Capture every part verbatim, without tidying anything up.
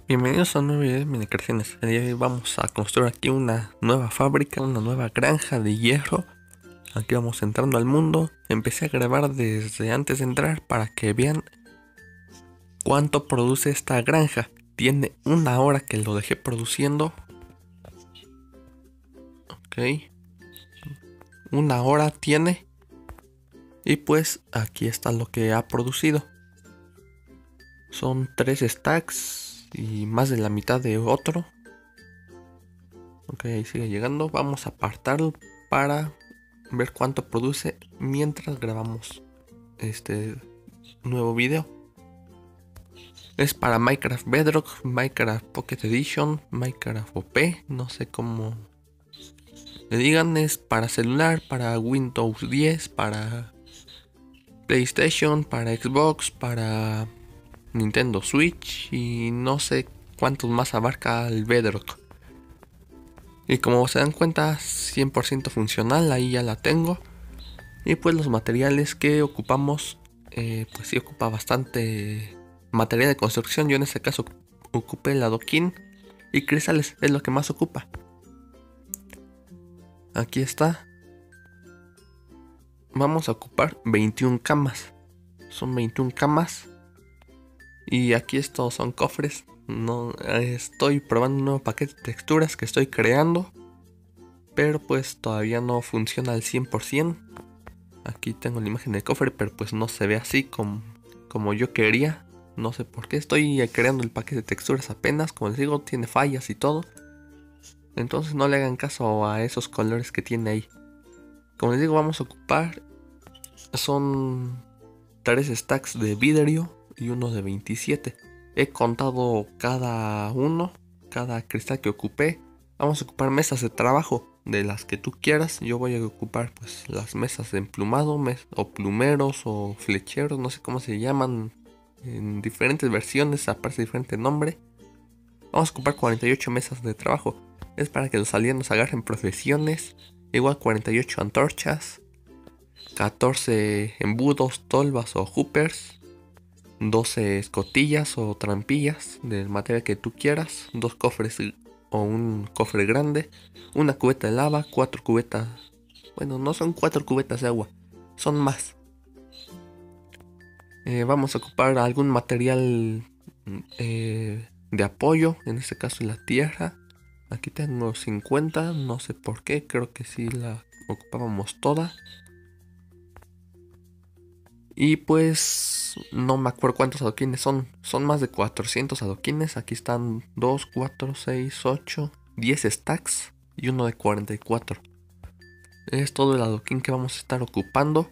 Bienvenidos a un nuevo video de Mini Creaciones. El día de hoy vamos a construir aquí una nueva fábrica, una nueva granja de hierro. Aquí vamos entrando al mundo. Empecé a grabar desde antes de entrar para que vean cuánto produce esta granja. Tiene una hora que lo dejé produciendo. Ok. Una hora tiene. Y pues aquí está lo que ha producido. Son tres stacks y más de la mitad de otro. Ok, ahí sigue llegando. Vamos a apartarlo para ver cuánto produce mientras grabamos este nuevo video. Es para Minecraft Bedrock, Minecraft Pocket Edition, Minecraft O P, no sé cómo le digan. Es para celular, para Windows diez, para PlayStation, para Xbox, para Nintendo Switch y no sé cuántos más abarca el Bedrock. Y como se dan cuenta, cien por ciento funcional, ahí ya la tengo. Y pues los materiales que ocupamos, eh, pues sí ocupa bastante material de construcción. Yo en este caso ocupé el adoquín y cristales, es lo que más ocupa. Aquí está. Vamos a ocupar veintiuna camas. Son veintiuna camas. Y aquí estos son cofres. No, estoy probando un nuevo paquete de texturas que estoy creando, pero pues todavía no funciona al cien por ciento. Aquí tengo la imagen del cofre, pero pues no se ve así como, como yo quería. No sé por qué. Estoy creando el paquete de texturas apenas. Como les digo, tiene fallas y todo. Entonces no le hagan caso a esos colores que tiene ahí. Como les digo, vamos a ocupar. Son tres stacks de vidrio y uno de veintisiete. He contado cada uno, cada cristal que ocupé. Vamos a ocupar mesas de trabajo de las que tú quieras. Yo voy a ocupar pues las mesas de emplumado, mes o plumeros o flecheros, no sé cómo se llaman en diferentes versiones, aparece diferente nombre. Vamos a ocupar cuarenta y ocho mesas de trabajo. Es para que los alienos agarren profesiones. Igual cuarenta y ocho antorchas, catorce embudos, tolvas o hoopers, doce escotillas o trampillas del material que tú quieras, dos cofres o un cofre grande, una cubeta de lava, cuatro cubetas. Bueno, no son cuatro cubetas de agua, son más. Eh, vamos a ocupar algún material eh, de apoyo, en este caso la tierra. Aquí tengo cincuenta, no sé por qué, creo que sí la ocupábamos toda. Y pues no me acuerdo cuántos adoquines son. Son más de cuatrocientos adoquines. Aquí están dos, cuatro, seis, ocho, diez stacks y uno de cuarenta y cuatro. Es todo el adoquín que vamos a estar ocupando.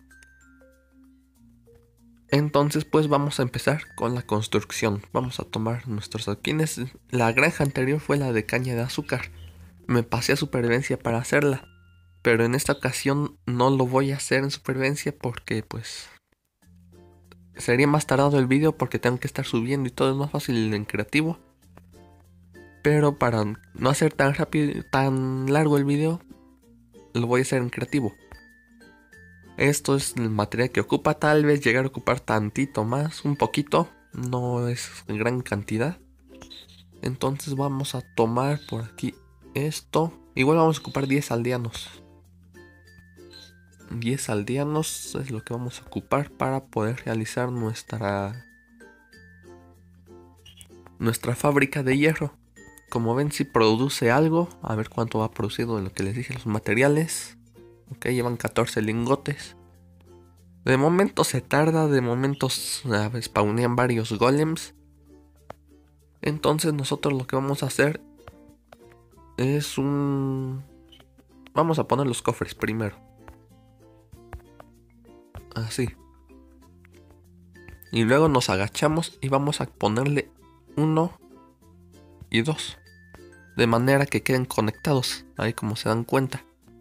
Entonces pues vamos a empezar con la construcción. Vamos a tomar nuestros adoquines. La granja anterior fue la de caña de azúcar. Me pasé a supervivencia para hacerla. Pero en esta ocasión no lo voy a hacer en supervivencia porque pues sería más tardado el vídeo porque tengo que estar subiendo y todo es más fácil en creativo. Pero para no hacer tan rápido, tan largo el vídeo, lo voy a hacer en creativo. Esto es el material que ocupa, tal vez llegar a ocupar tantito más, un poquito, no es gran cantidad. Entonces vamos a tomar por aquí esto. Igual vamos a ocupar diez aldeanos. diez aldeanos es lo que vamos a ocupar para poder realizar nuestra nuestra fábrica de hierro. Como ven, si produce algo. A ver cuánto va producido de lo que les dije, los materiales. Ok, llevan catorce lingotes. De momento se tarda, de momento uh, spawnean varios golems. Entonces nosotros lo que vamos a hacer es un... Vamos a poner los cofres primero. Así. Y luego nos agachamos y vamos a ponerle uno y dos. De manera que queden conectados, ahí como se dan cuenta.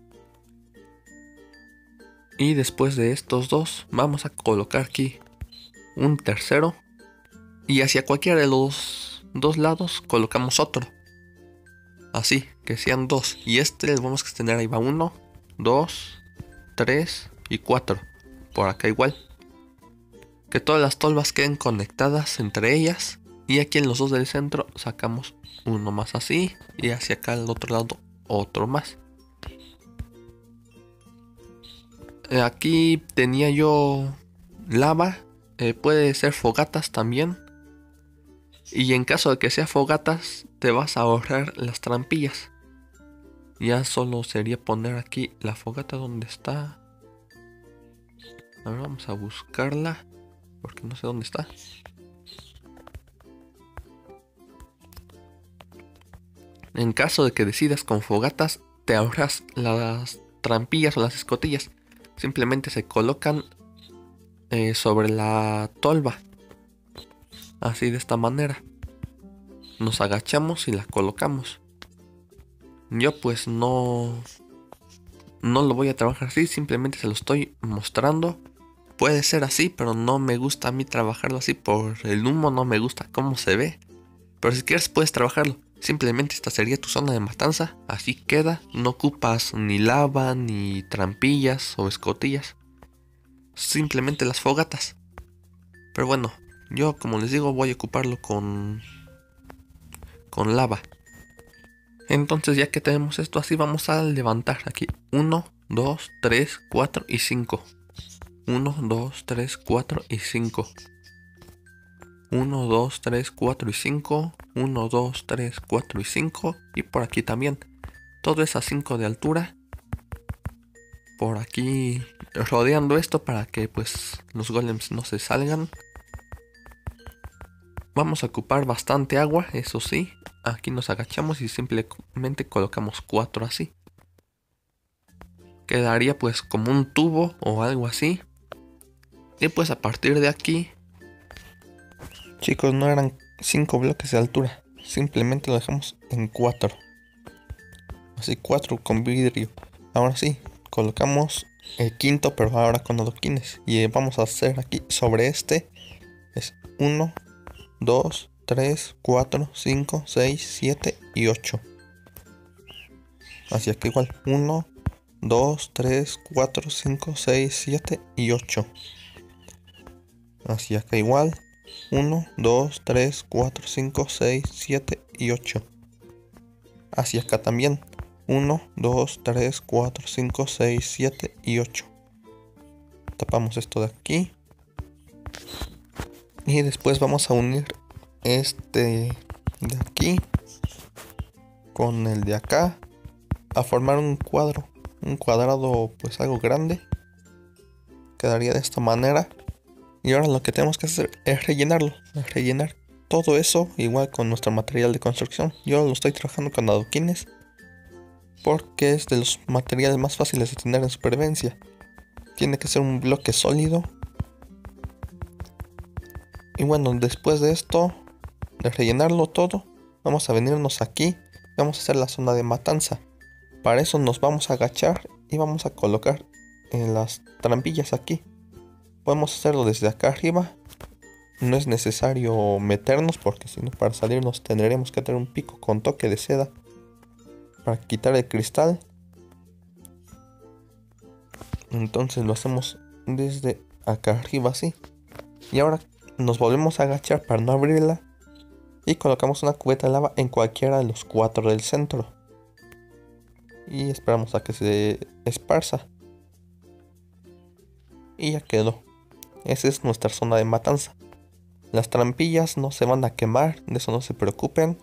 Y después de estos dos vamos a colocar aquí un tercero. Y hacia cualquiera de los dos lados colocamos otro. Así, que sean dos. Y este les vamos a extender, ahí va uno, dos, tres y cuatro. Por acá igual. Que todas las tolvas queden conectadas entre ellas. Y aquí en los dos del centro sacamos uno más así. Y hacia acá al otro lado otro más. Eh, aquí tenía yo lava. Eh, puede ser fogatas también. Y en caso de que sea fogatas, te vas a ahorrar las trampillas. Ya solo sería poner aquí la fogata donde está. Ahora vamos a buscarla, porque no sé dónde está. En caso de que decidas con fogatas, te ahorras las trampillas o las escotillas. Simplemente se colocan eh, sobre la tolva. Así, de esta manera. Nos agachamos y la colocamos. Yo pues no... No lo voy a trabajar así, simplemente se lo estoy mostrando. Puede ser así, pero no me gusta a mí trabajarlo así por el humo, no me gusta cómo se ve. Pero si quieres puedes trabajarlo. Simplemente esta sería tu zona de matanza, así queda. No ocupas ni lava, ni trampillas o escotillas. Simplemente las fogatas. Pero bueno, yo como les digo voy a ocuparlo con... Con lava. Entonces ya que tenemos esto así, vamos a levantar aquí uno, dos, tres, cuatro y cinco. uno, dos, tres, cuatro y cinco. uno, dos, tres, cuatro y cinco. uno, dos, tres, cuatro y cinco. Y por aquí también. Todo es a cinco de altura. Por aquí rodeando esto para que pues los golems no se salgan. Vamos a ocupar bastante agua, eso sí. Aquí nos agachamos y simplemente colocamos cuatro así. Quedaría pues como un tubo o algo así. Y pues a partir de aquí... Chicos, no eran cinco bloques de altura. Simplemente lo dejamos en cuatro. Así, cuatro con vidrio. Ahora sí, colocamos el quinto, pero ahora con adoquines. Y vamos a hacer aquí sobre este. Es uno, dos, tres, cuatro, cinco, seis, siete y ocho. Así que igual uno, dos, tres, cuatro, cinco, seis, siete y ocho. Así acá igual uno, dos, tres, cuatro, cinco, seis, siete y ocho. Así acá también uno, dos, tres, cuatro, cinco, seis, siete y ocho. Tapamos esto de aquí. Y después vamos a unir este de aquí con el de acá a formar un cuadro, un cuadrado pues algo grande. Quedaría de esta manera. Y ahora lo que tenemos que hacer es rellenarlo, es rellenar todo eso igual con nuestro material de construcción. Yo lo estoy trabajando con adoquines porque es de los materiales más fáciles de tener en supervivencia. Tiene que ser un bloque sólido. Y bueno, después de esto, de rellenarlo todo, vamos a venirnos aquí. Vamos a hacer la zona de matanza. Para eso nos vamos a agachar y vamos a colocar en las trampillas aquí. Podemos hacerlo desde acá arriba. No es necesario meternos porque si no, para salirnos tendremos que tener un pico con toque de seda para quitar el cristal. Entonces lo hacemos desde acá arriba así. Y ahora nos volvemos a agachar para no abrirla. Y colocamos una cubeta de lava en cualquiera de los cuatro del centro. Y esperamos a que se esparza. Y ya quedó. Esa es nuestra zona de matanza. Las trampillas no se van a quemar, de eso no se preocupen.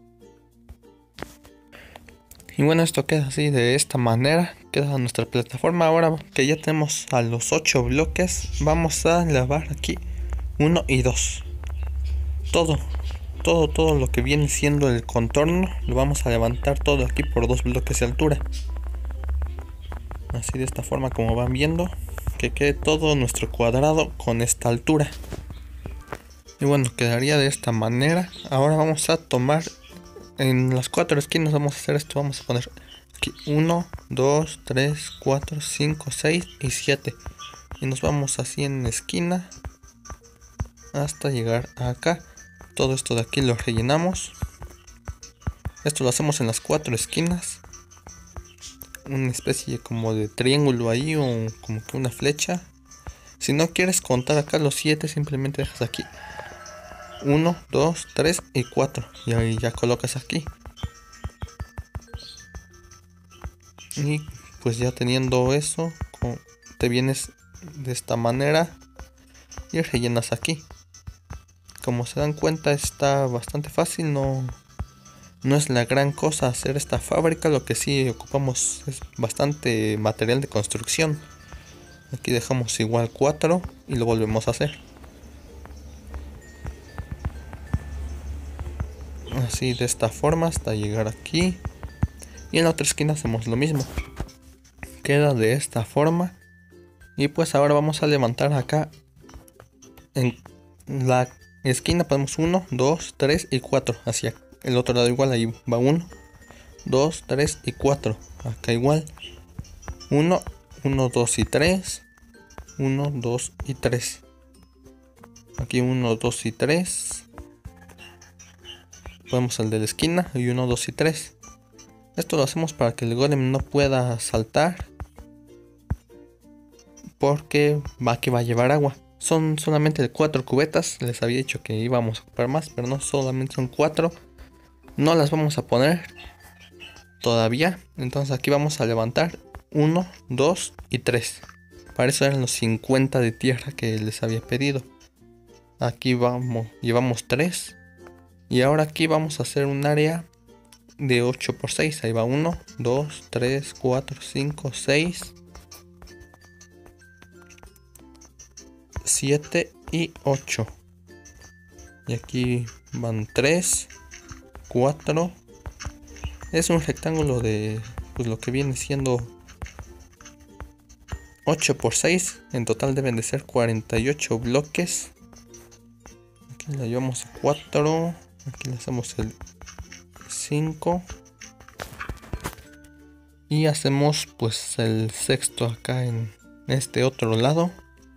Y bueno, esto queda así de esta manera. Queda nuestra plataforma. Ahora que ya tenemos a los ocho bloques, vamos a lavar aquí uno y dos. Todo, todo, todo lo que viene siendo el contorno lo vamos a levantar todo aquí por dos bloques de altura. Así de esta forma como van viendo. Que quede todo nuestro cuadrado con esta altura. Y bueno, quedaría de esta manera. Ahora vamos a tomar en las cuatro esquinas, vamos a hacer esto. Vamos a poner aquí uno, dos, tres, cuatro, cinco, seis y siete. Y nos vamos así en esquina hasta llegar acá. Todo esto de aquí lo rellenamos. Esto lo hacemos en las cuatro esquinas. Una especie como de triángulo ahí o como que una flecha. Si no quieres contar acá los siete, simplemente dejas aquí uno, dos, tres y cuatro. Y ahí ya colocas aquí. Y pues ya teniendo eso, te vienes de esta manera y rellenas aquí. Como se dan cuenta, está bastante fácil, no, no es la gran cosa hacer esta fábrica. Lo que sí ocupamos es bastante material de construcción. Aquí dejamos igual cuatro y lo volvemos a hacer. Así de esta forma hasta llegar aquí. Y en la otra esquina hacemos lo mismo. Queda de esta forma. Y pues ahora vamos a levantar acá. En la esquina ponemos uno, dos, tres y cuatro. Hacia el otro lado igual, ahí va uno, dos, tres y cuatro. Acá igual. uno, uno, dos y tres. uno, dos y tres. Aquí uno, dos y tres. Ponemos el de la esquina y uno, dos y tres. Esto lo hacemos para que el golem no pueda saltar, porque va que va a llevar agua. Son solamente cuatro cubetas. Les había dicho que íbamos a ocupar más, pero no, solamente son cuatro. No las vamos a poner todavía. Entonces aquí vamos a levantar uno, dos y tres. Para eso eran los cincuenta de tierra que les había pedido. Aquí vamos, llevamos tres. Y ahora aquí vamos a hacer un área de ocho por seis. Ahí va uno, dos, tres, cuatro, cinco, seis, siete y ocho. Y aquí van tres, cuatro. Es un rectángulo de pues lo que viene siendo ocho por seis. En total deben de ser cuarenta y ocho bloques. Aquí le llevamos cuatro. Aquí le hacemos el cinco. Y hacemos pues el sexto acá en este otro lado.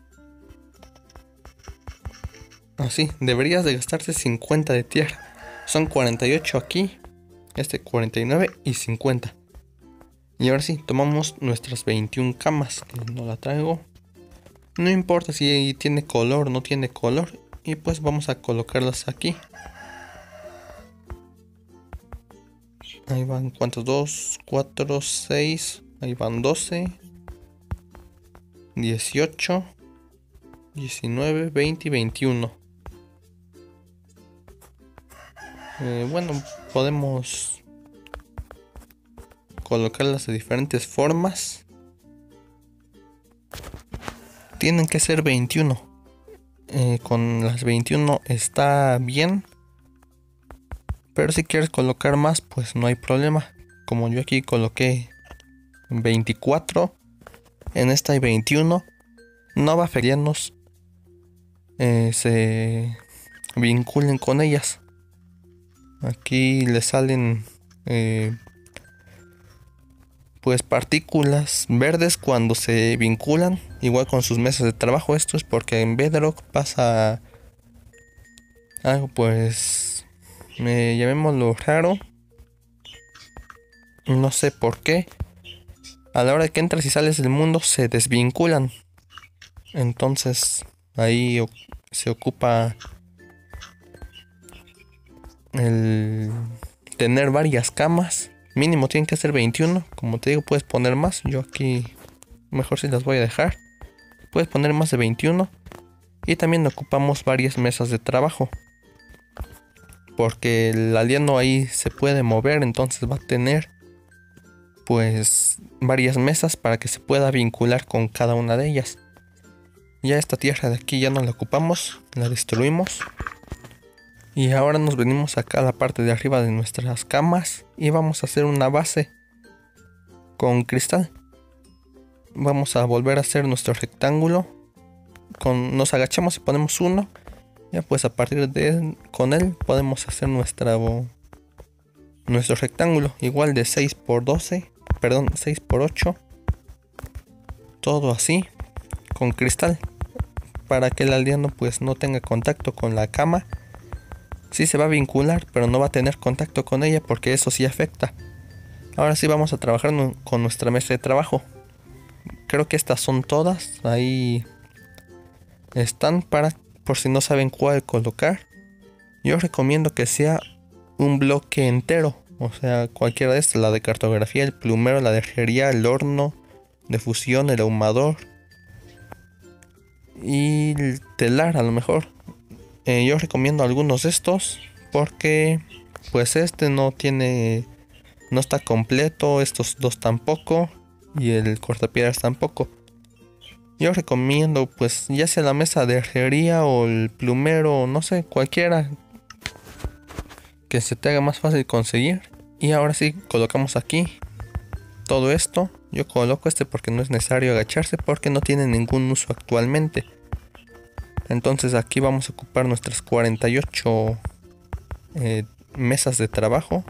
Así, deberías de gastarse cincuenta de tierra. Son cuarenta y ocho aquí. Este cuarenta y nueve y cincuenta. Y ahora sí, tomamos nuestras veintiuna camas. Que no la traigo. No importa si tiene color o no tiene color. Y pues vamos a colocarlas aquí. Ahí van, ¿cuántos? dos, cuatro, seis. Ahí van doce, dieciocho, diecinueve, veinte y veintiuno. Eh, bueno, podemos colocarlas de diferentes formas. Tienen que ser veintiuno. Eh, con las veintiuno está bien. Pero si quieres colocar más, pues no hay problema. Como yo aquí coloqué veinticuatro, en esta hay veintiuno. No va a feriarnos eh, se vinculen con ellas. Aquí le salen eh, pues partículas verdes cuando se vinculan, igual con sus mesas de trabajo. Esto es porque en Bedrock pasa algo pues eh, llamémoslo raro, no sé por qué. A la hora de que entras y sales del mundo se desvinculan. Entonces ahí se ocupa el tener varias camas. Mínimo tienen que ser veintiuno. Como te digo, puedes poner más. Yo aquí mejor si las voy a dejar. Puedes poner más de veintiuno. Y también ocupamos varias mesas de trabajo, porque el aldeano ahí se puede mover. Entonces va a tener pues varias mesas para que se pueda vincular con cada una de ellas. Ya esta tierra de aquí ya no la ocupamos, la destruimos. Y ahora nos venimos acá a la parte de arriba de nuestras camas y vamos a hacer una base con cristal. Vamos a volver a hacer nuestro rectángulo. Con, nos agachamos y ponemos uno. Ya pues a partir de él, con él podemos hacer nuestra, nuestro rectángulo. Igual de seis por doce. Perdón, seis por ocho. Todo así. Con cristal. Para que el aldeano pues no tenga contacto con la cama. Sí se va a vincular, pero no va a tener contacto con ella, porque eso sí afecta. Ahora sí vamos a trabajar con nuestra mesa de trabajo. Creo que estas son todas. Ahí están, para por si no saben cuál colocar. Yo recomiendo que sea un bloque entero, o sea, cualquiera de estas, la de cartografía, el plumero, la de herrería, el horno de fusión, el ahumador y el telar a lo mejor. Eh, yo recomiendo algunos de estos porque pues este no tiene, no está completo, estos dos tampoco y el cortapiedras tampoco. Yo recomiendo pues ya sea la mesa de herrería o el plumero, no sé, cualquiera que se te haga más fácil conseguir. Y ahora sí, colocamos aquí todo esto. Yo coloco este porque no es necesario agacharse, porque no tiene ningún uso actualmente. Entonces aquí vamos a ocupar nuestras cuarenta y ocho eh, mesas de trabajo.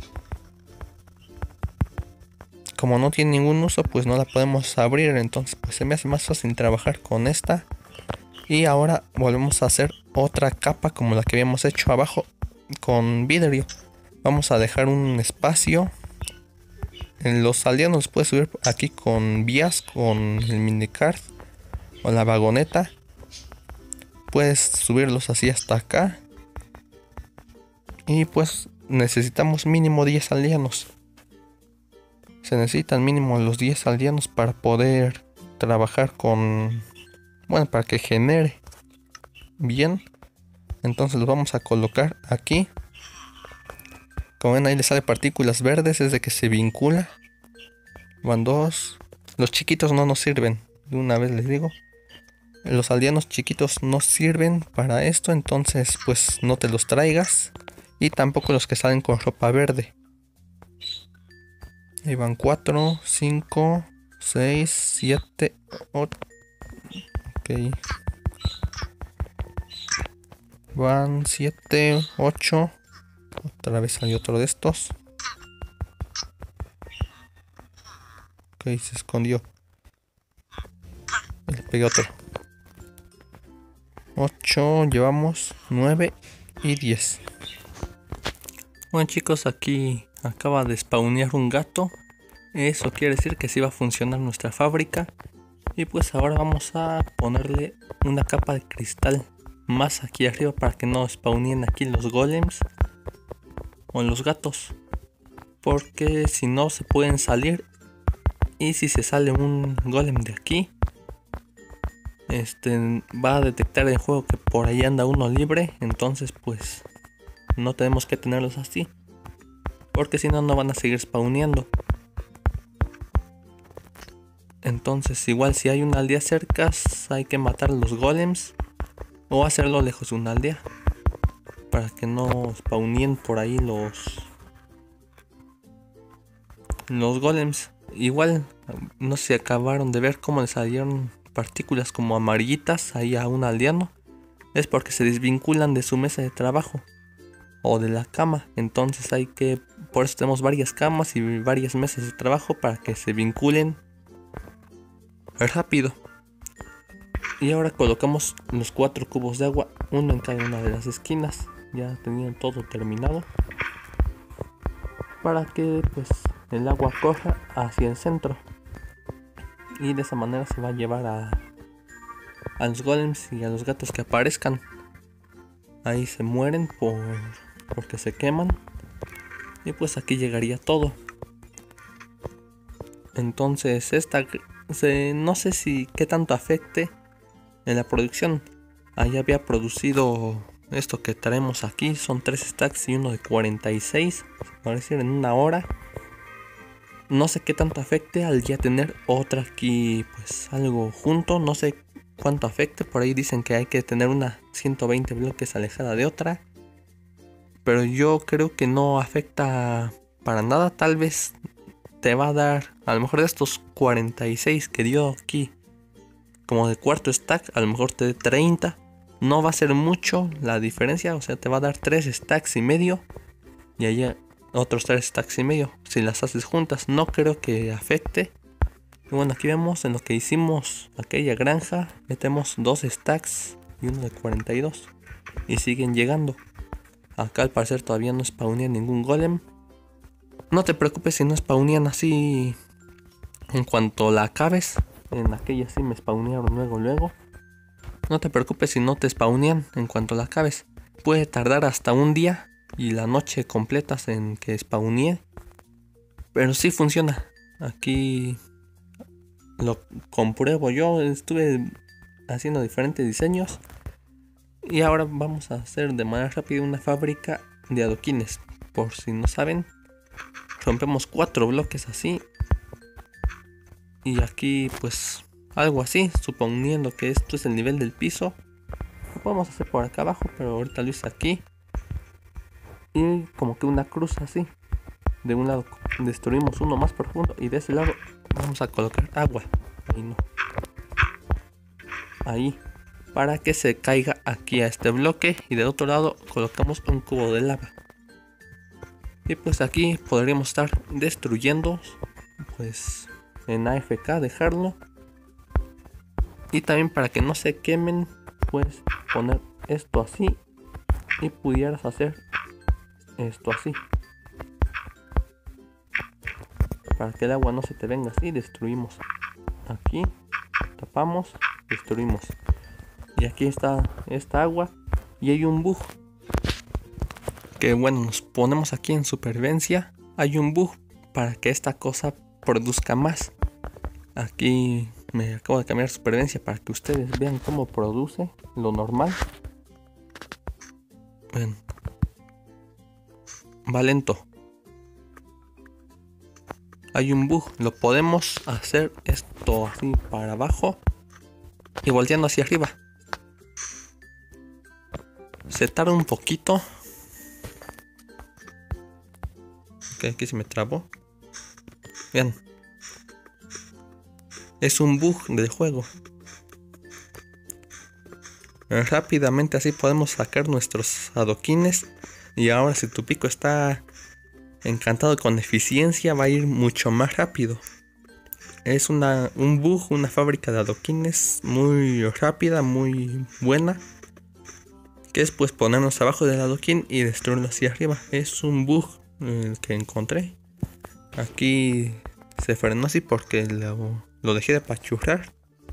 Como no tiene ningún uso, pues no la podemos abrir, entonces pues se me hace más fácil trabajar con esta. Y ahora volvemos a hacer otra capa como la que habíamos hecho abajo con vidrio. Vamos a dejar un espacio. En los aldeanos los puedes subir aquí con vías, con el minicart o la vagoneta. Puedes subirlos así hasta acá. Y pues necesitamos mínimo diez aldeanos. Se necesitan mínimo los diez aldeanos para poder trabajar con... Bueno, para que genere bien. Entonces los vamos a colocar aquí. Como ven, ahí le sale partículas verdes, es de que se vincula. Van dos. Los chiquitos no nos sirven, de una vez les digo. Los aldeanos chiquitos no sirven para esto, entonces pues no te los traigas. Y tampoco los que salen con ropa verde. Ahí van cuatro, cinco, seis, siete, ocho. Ok. Van siete, ocho. Otra vez salió otro de estos. Ok, se escondió. Le pegué otro. ocho, llevamos nueve y diez. Bueno chicos, aquí acaba de spawnear un gato. Eso quiere decir que sí va a funcionar nuestra fábrica. Y pues ahora vamos a ponerle una capa de cristal más aquí arriba para que no spawneen aquí los golems o los gatos, porque si no se pueden salir. Y si se sale un golem de aquí, este va a detectar el juego que por ahí anda uno libre. Entonces pues no tenemos que tenerlos así, porque si no no van a seguir spawneando. Entonces igual si hay una aldea cerca hay que matar a los golems o hacerlo lejos de una aldea para que no spawneen por ahí los los golems. Igual no se acabaron de ver cómo le salieron partículas como amarillitas ahí a un aldeano. Es porque se desvinculan de su mesa de trabajo o de la cama. Entonces hay que, por eso tenemos varias camas y varias mesas de trabajo para que se vinculen rápido. Y ahora colocamos los cuatro cubos de agua, uno en cada una de las esquinas. Ya tenían todo terminado para que pues el agua corra hacia el centro, y de esa manera se va a llevar a, a los golems y a los gatos que aparezcan. Ahí se mueren por porque se queman, y pues aquí llegaría todo. Entonces esta se, no sé si qué tanto afecte en la producción. Ahí había producido esto que traemos aquí, son tres stacks y uno de cuarenta y seis, por decir, en una hora. No sé qué tanto afecte al ya tener otra aquí, pues algo junto. No sé cuánto afecte. Por ahí dicen que hay que tener una ciento veinte bloques alejada de otra, pero yo creo que no afecta para nada. Tal vez te va a dar, a lo mejor de estos cuarenta y seis que dio aquí, como de cuarto stack, a lo mejor te dé treinta. No va a ser mucho la diferencia, o sea, te va a dar tres stacks y medio y allá otros tres stacks y medio si las haces juntas. No creo que afecte. Y bueno, aquí vemos en lo que hicimos aquella granja, metemos dos stacks y uno de cuarenta y dos y siguen llegando. Acá al parecer todavía no spawnean ningún golem. No te preocupes si no spawnean así en cuanto la acabes. En aquella sí me spawnearon luego luego. No te preocupes si no te spawnean en cuanto la acabes. puede tardar hasta un día y la noche completas en que spawnee. Pero sí funciona. Aquí lo compruebo yo. Estuve haciendo diferentes diseños. Y ahora vamos a hacer de manera rápida una fábrica de adoquines. Por si no saben, rompemos cuatro bloques así. Y aquí pues algo así, suponiendo que esto es el nivel del piso. Lo podemos hacer por acá abajo, pero ahorita lo hice aquí. Y como que una cruz así. De un lado destruimos uno más profundo y de ese lado vamos a colocar agua. Ahí no. Ahí. Para que se caiga aquí a este bloque. Y del otro lado colocamos un cubo de lava. Y pues aquí podríamos estar destruyendo. Pues en A F K dejarlo. Y también para que no se quemen, puedes poner esto así. Y pudieras hacer esto así. Para que el agua no se te venga así, destruimos. Aquí, tapamos, destruimos. Y aquí está esta agua. Y hay un bug. Que bueno, nos ponemos aquí en supervivencia. Hay un bug para que esta cosa produzca más. Aquí me acabo de cambiar supervivencia para que ustedes vean cómo produce lo normal. Bueno. Va lento. Hay un bug. Lo podemos hacer esto así para abajo. Y volteando hacia arriba. Se tarda un poquito. Ok, aquí se me trabó. Vean. Es un bug del juego. Rápidamente así podemos sacar nuestros adoquines. Y ahora si tu pico está encantado con eficiencia, va a ir mucho más rápido. Es una, un bug, una fábrica de adoquines muy rápida, muy buena. Que es pues ponernos abajo del adoquín y destruirlo hacia arriba. Es un bug eh, que encontré. Aquí se frenó así porque lo, lo dejé de apachurrar.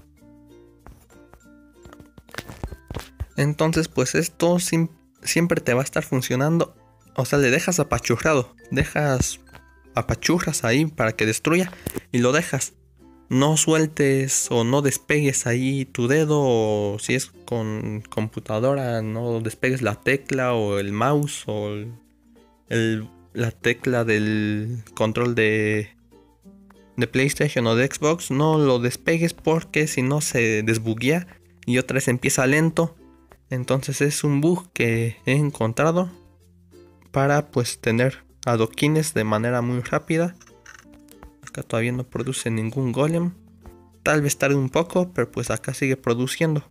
Entonces pues esto sim, siempre te va a estar funcionando. O sea, le dejas apachurrado. Dejas apachurras ahí para que destruya. Y lo dejas. No sueltes o no despegues ahí tu dedo. O si es con computadora, no despegues la tecla o el mouse. O el, el, la tecla del control de, de PlayStation o de Xbox. No lo despegues porque si no se desbuguea. Y otra vez empieza lento. Entonces es un bug que he encontrado. Para pues tener adoquines de manera muy rápida. Acá todavía no produce ningún golem. Tal vez tarde un poco, pero pues acá sigue produciendo.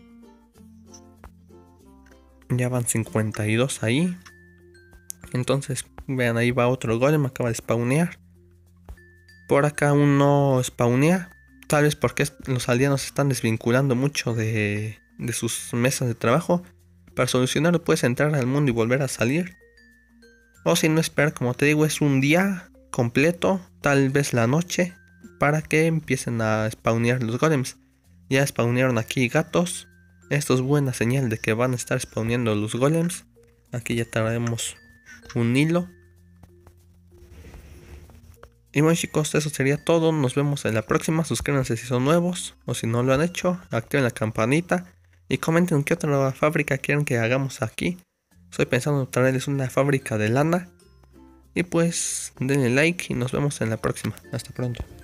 Ya van cincuenta y dos ahí. Entonces vean, ahí va otro golem, acaba de spawnear. Por acá aún no spawnea. Tal vez porque los aldeanos se están desvinculando mucho de, de sus mesas de trabajo. Para solucionarlo puedes entrar al mundo y volver a salir. O si no, esperar, como te digo, es un día completo, tal vez la noche, para que empiecen a spawnear los golems. Ya spawnearon aquí gatos. Esto es buena señal de que van a estar spawneando los golems. Aquí ya traemos un hilo. Y bueno chicos, eso sería todo. Nos vemos en la próxima. Suscríbanse si son nuevos. O si no lo han hecho, activen la campanita. Y comenten qué otra fábrica quieren que hagamos aquí. Estoy pensando en traerles una fábrica de lana. Y pues denle like y nos vemos en la próxima. Hasta pronto.